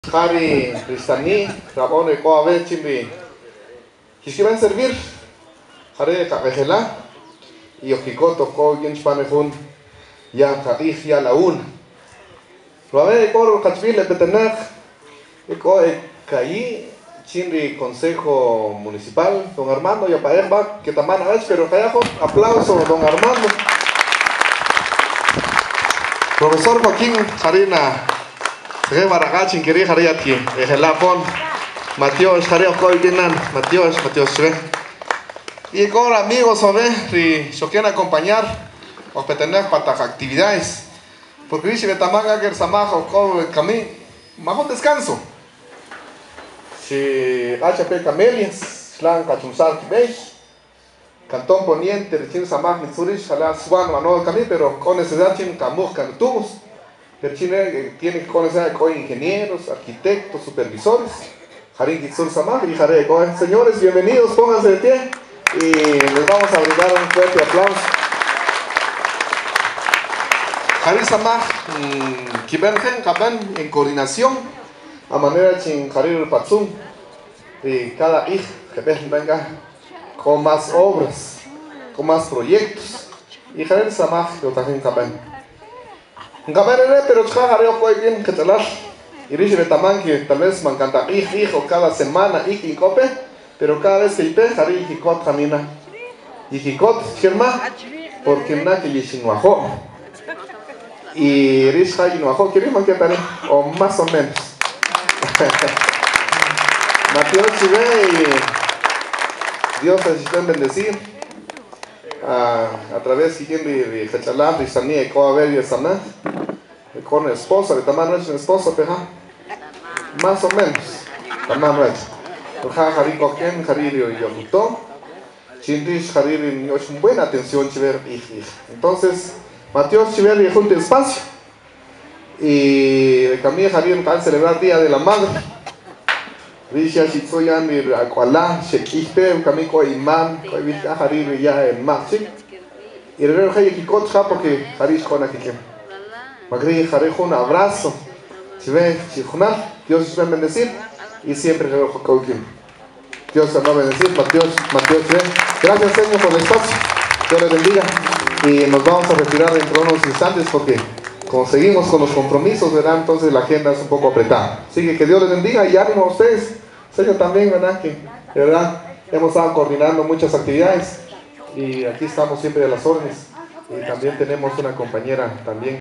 Hari Ristani, Rabón de Coabe Chimbi. Quisieran servir, Hare Cabejela, y Ojikoto, Kogen Spanejun, ya Kadij, ya la un. Rabe de Coro Cachville, Petenach, Ecoe Caí, Chimbi Consejo Municipal, don Armando, y Apaemba, que también a pero callajo, aplauso, don Armando. Profesor Joaquín Harina. Baragachin quería Hariati, el Lapón, Matios, Jareo Coidinan, Matios, y con amigos, si se quieren acompañar, o tener para actividades, porque dice que Tamaga, que Samaja, o el camino, más descanso. Si HP Camelias, Slan Cachunzal, Beige, Cantón Poniente, de Chin Samaj, Mitsurish, Jala Swan, Mano Camino, pero con necesidad Chin Camus, Cantubos. El Chile tiene que conocer con ingenieros, arquitectos, supervisores. Harin Kitsur Samaj y Jare. Señores, bienvenidos, pónganse de pie y les vamos a brindar un fuerte aplauso. Harin Samaj, Kibergen Kaban en coordinación, a manera de Harir Patsum, y cada hijo que venga con más obras, con más proyectos. Y Harir Samaj, yo también Kaban. Pero Hareo fue bien que telar. Y dice de tamán que tal vez me encanta hijo cada semana y cope, pero cada vez que ipe Harry hijicot camina. Hijicot, Germa, porque na que yishinwajo. Y Risha yinwajo, ¿quieres que tal? O más o menos. Mateo Chive y Dios les bendecir. A través de Hechalá, de Sani, de Coaver y de Saná, con esposa, de Tamán Rech, esposa, peja, más o menos, Tamán Rech. Jari Coquen, Jaririo y Yomito, Chindish, Jaririo y Yosh, buena atención, Chiver y entonces, Mateo Chiver y junto espacio, y de camino Jaririo van a celebrar Día de la Madre. Risha Shitsoyan y Akwala, Shekiste, Kamiko Imán, Koivita Harir y ya en Maxi. Y el rey Hikot Japo que Harish con Akikem. Magri Harejo, un abrazo. Si ve, Chijunal, Dios os va a bendecir y siempre le dejo Kaukim. Dios os va a bendecir, Mateos, gracias Señor por el espacio. Dios les bendiga. Y nos vamos a retirar dentro de unos instantes porque como seguimos con los compromisos, ¿verdad? Entonces la agenda es un poco apretada. Así que Dios les bendiga y ánimo a ustedes. Señor también, ¿verdad? Que de verdad hemos estado coordinando muchas actividades y aquí estamos siempre a las órdenes. Y también tenemos una compañera también.